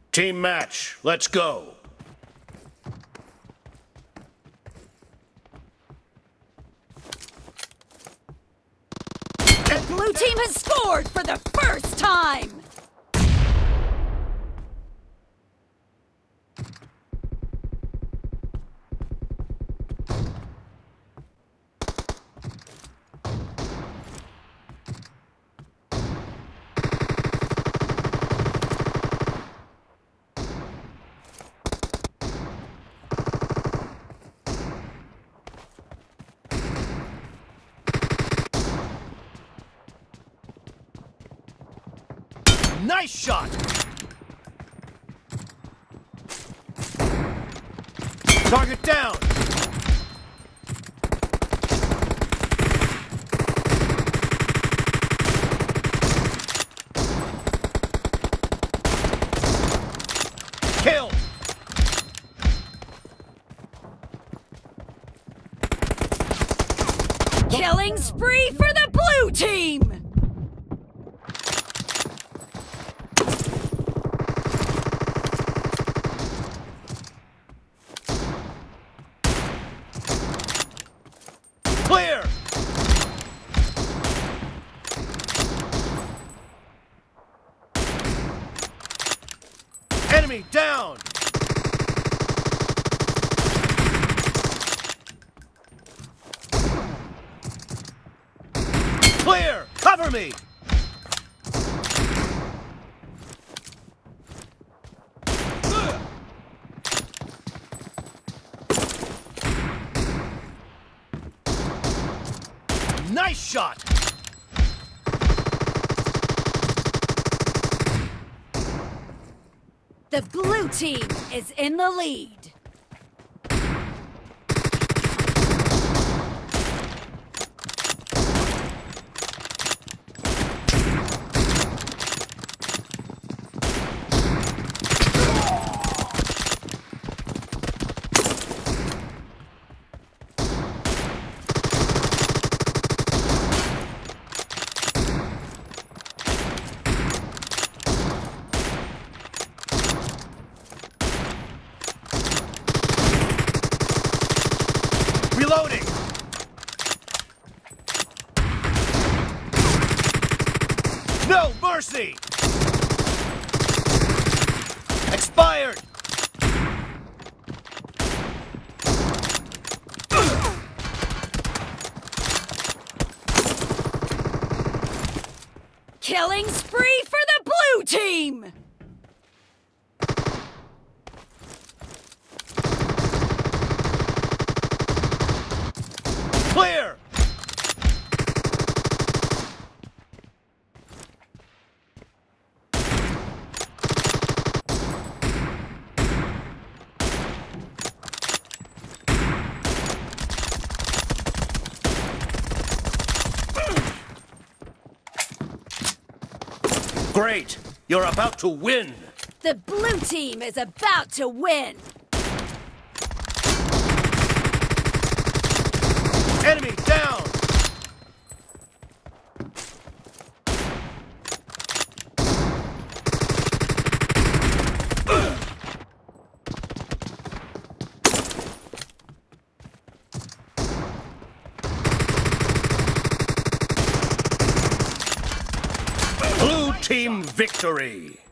Team match, let's go. The blue team has scored for the first time! Nice shot! Target down! Kill! Killing spree for the blue team! Clear! Enemy down! Clear! Cover me! Nice shot! The blue team is in the lead. Reloading! No mercy! Expired! Killing spree for the blue team! Clear! Great! You're about to win! The blue team is about to win! Enemy down! Blue team victory!